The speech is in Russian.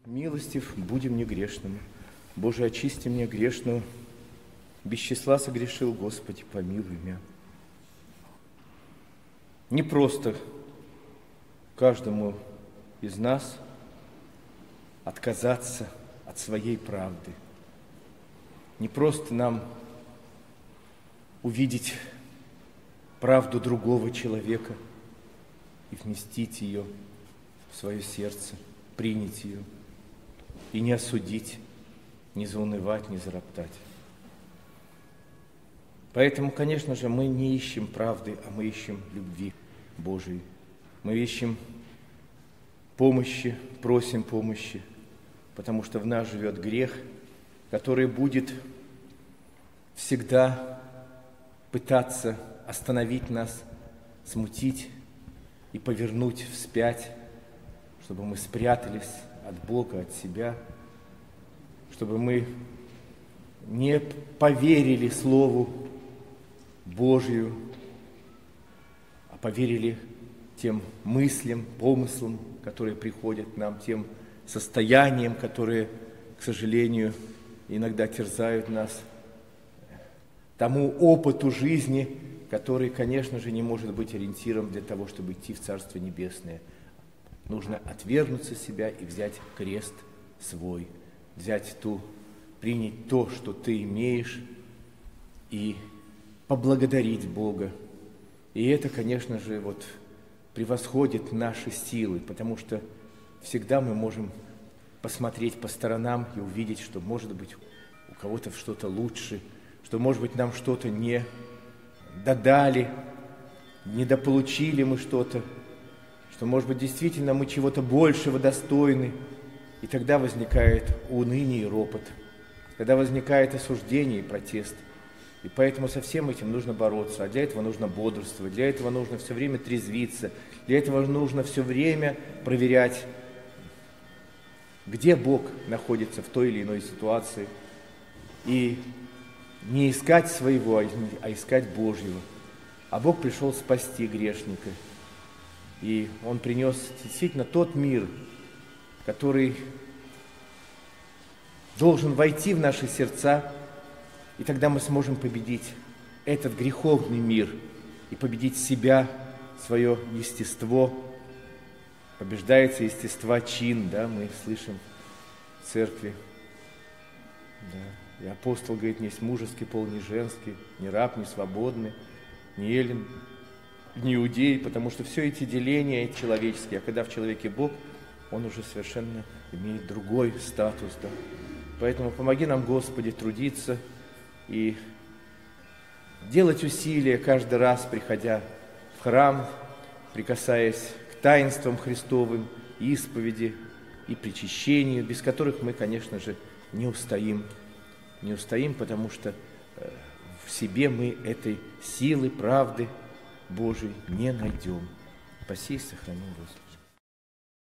Милостив будем негрешному. Боже, очисти меня грешного. Без числа согрешил, Господи, помилуй меня. Не просто каждому из нас отказаться от своей правды. Не просто нам увидеть правду другого человека и вместить ее в свое сердце, принять ее и не осудить, не заунывать, не зароптать. Поэтому, конечно же, мы не ищем правды, а мы ищем любви Божией. Мы ищем помощи, просим помощи, потому что в нас живет грех, который будет всегда пытаться остановить нас, смутить и повернуть вспять, чтобы мы спрятались от Бога, от себя, чтобы мы не поверили Слову Божию, а поверили тем мыслям, помыслам, которые приходят к нам, тем состояниям, которые, к сожалению, иногда терзают нас, тому опыту жизни, который, конечно же, не может быть ориентиром для того, чтобы идти в Царство Небесное. Нужно отвергнуться себя и взять крест свой, принять то, что ты имеешь, и поблагодарить Бога. И это, конечно же, превосходит наши силы, потому что всегда мы можем посмотреть по сторонам и увидеть, что, может быть, у кого-то что-то лучше, что, может быть, нам что-то не додали, недополучили мы что-то, что, может быть, действительно мы чего-то большего достойны. И тогда возникает уныние и ропот, тогда возникает осуждение и протест. И поэтому со всем этим нужно бороться, а для этого нужно бодрствовать, для этого нужно все время трезвиться, для этого нужно все время проверять, где Бог находится в той или иной ситуации, и не искать своего, а искать Божьего. А Бог пришел спасти грешника. И Он принес действительно тот мир, который должен войти в наши сердца, и тогда мы сможем победить этот греховный мир и победить себя, свое естество. Побеждается естество чин, да, мы слышим в церкви. Да. И апостол говорит, не есть мужеский пол, не женский, не раб, не свободный, не эллин, не иудей, потому что все эти деления человеческие, а когда в человеке Бог, он уже совершенно имеет другой статус. Да? Поэтому помоги нам, Господи, трудиться и делать усилия каждый раз, приходя в храм, прикасаясь к таинствам Христовым, исповеди и причащению, без которых мы, конечно же, не устоим. Не устоим, потому что в себе мы этой силы, правды Божией не найдем. Спаси и сохрани, Господи.